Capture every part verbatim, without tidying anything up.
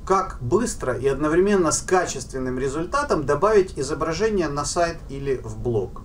как быстро и одновременно с качественным результатом добавить изображение на сайт или в блог.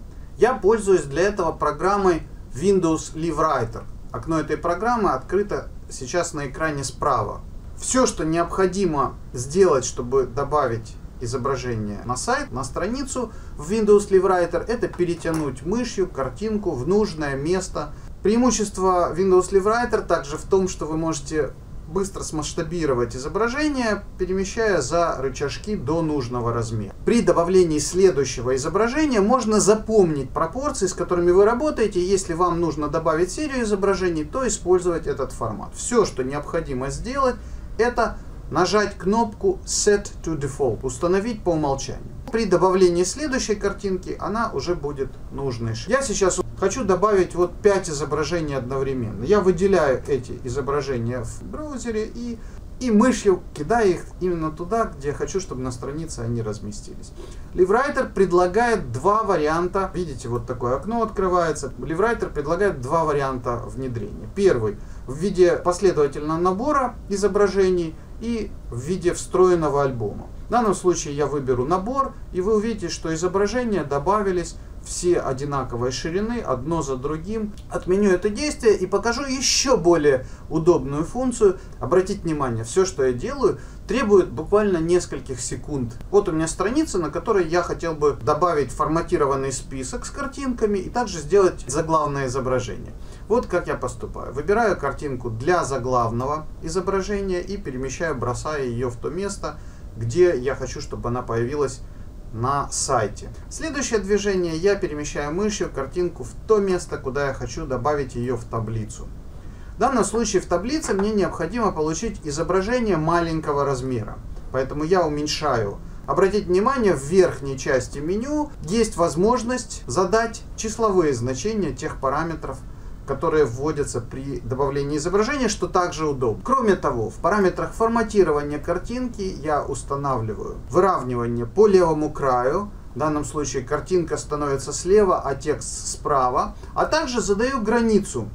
Я пользуюсь для этого программой Windows Live Writer. Окно этой программы открыто сейчас на экране справа. Все, что необходимо сделать, чтобы добавить изображение на сайт, на страницу в Windows Live Writer, это перетянуть мышью картинку в нужное место. Преимущество Windows Live Writer также в том, что вы можете быстро смасштабировать изображение, перемещая за рычажки до нужного размера. При добавлении следующего изображения можно запомнить пропорции, с которыми вы работаете. Если вам нужно добавить серию изображений, то использовать этот формат. Все, что необходимо сделать, это нажать кнопку Set to Default, установить по умолчанию. При добавлении следующей картинки она уже будет нужной. Я сейчас хочу добавить вот пять изображений одновременно. Я выделяю эти изображения в браузере и, и мышью кидаю их именно туда, где я хочу, чтобы на странице они разместились. Live Writer предлагает два варианта. Видите, вот такое окно открывается. Live Writer предлагает два варианта внедрения. Первый в виде последовательного набора изображений и в виде встроенного альбома. В данном случае я выберу набор, и вы увидите, что изображения добавились все одинаковой ширины, одно за другим. Отменю это действие и покажу еще более удобную функцию. Обратите внимание, все, что я делаю, требует буквально нескольких секунд. Вот у меня страница, на которой я хотел бы добавить форматированный список с картинками и также сделать заглавное изображение. Вот как я поступаю. Выбираю картинку для заглавного изображения и перемещаю, бросая ее в то место, где я хочу, чтобы она появилась на сайте. Следующее движение: я перемещаю мышью картинку в то место, куда я хочу добавить ее в таблицу. В данном случае в таблице мне необходимо получить изображение маленького размера, поэтому я уменьшаю. Обратите внимание, в верхней части меню есть возможность задать числовые значения тех параметров, которые вводятся при добавлении изображения, что также удобно. Кроме того, в параметрах форматирования картинки я устанавливаю выравнивание по левому краю. В данном случае картинка становится слева, а текст справа. А также задаю границу.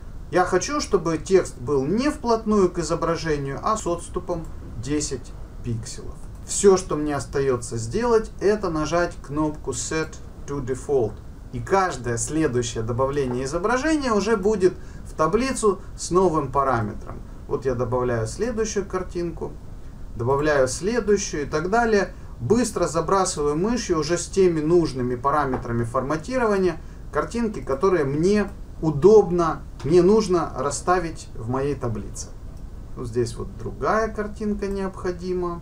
Я хочу, чтобы текст был не вплотную к изображению, а с отступом десять пикселов. Все, что мне остается сделать, это нажать кнопку Set to Default. И каждое следующее добавление изображения уже будет в таблицу с новым параметром. Вот я добавляю следующую картинку, добавляю следующую и так далее. Быстро забрасываю мышью уже с теми нужными параметрами форматирования картинки, которые мне удобно, мне нужно расставить в моей таблице. Вот здесь вот другая картинка необходима.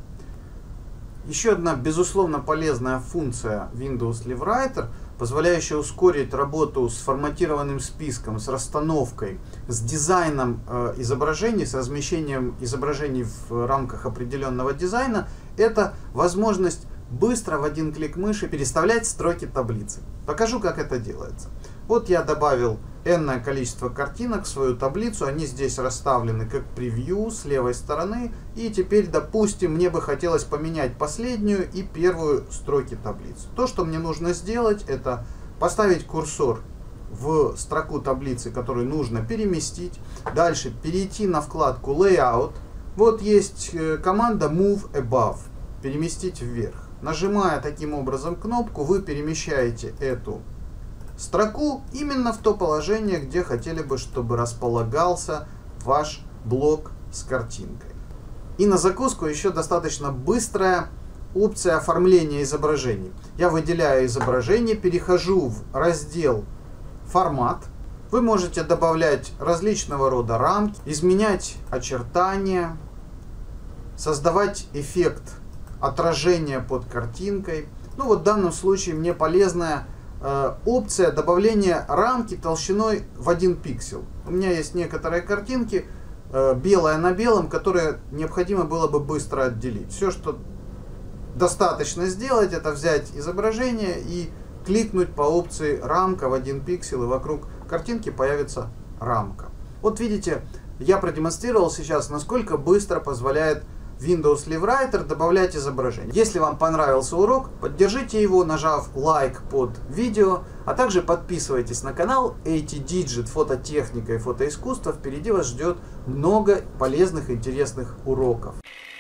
Еще одна безусловно полезная функция Windows Live Writer, позволяющая ускорить работу с форматированным списком, с расстановкой, с дизайном э, изображений, с размещением изображений в рамках определенного дизайна, это возможность быстро в один клик мыши переставлять строки таблицы. Покажу, как это делается. Вот я добавил энное количество картинок в свою таблицу, они здесь расставлены как превью с левой стороны. И теперь, допустим, мне бы хотелось поменять последнюю и первую строки таблицы. То, что мне нужно сделать, это поставить курсор в строку таблицы, которую нужно переместить. Дальше перейти на вкладку Layout. Вот есть команда Move Above, переместить вверх. Нажимая таким образом кнопку, вы перемещаете эту строку именно в то положение, где хотели бы, чтобы располагался ваш блок с картинкой. И на закуску еще достаточно быстрая опция оформления изображений. Я выделяю изображение, перехожу в раздел «Формат». Вы можете добавлять различного рода рамки, изменять очертания, создавать эффект отражения под картинкой. Ну вот в данном случае мне полезная опция добавления рамки толщиной в один пиксель. У меня есть некоторые картинки белая на белом, которые необходимо было бы быстро отделить. Все, что достаточно сделать, это взять изображение и кликнуть по опции рамка в один пиксель, и вокруг картинки появится рамка. Вот видите, я продемонстрировал сейчас, насколько быстро позволяет Windows Live Writer добавлять изображение. Если вам понравился урок, поддержите его, нажав лайк под видео, а также подписывайтесь на канал эй ти Digit, фототехника и фотоискусство. Впереди вас ждет много полезных и интересных уроков.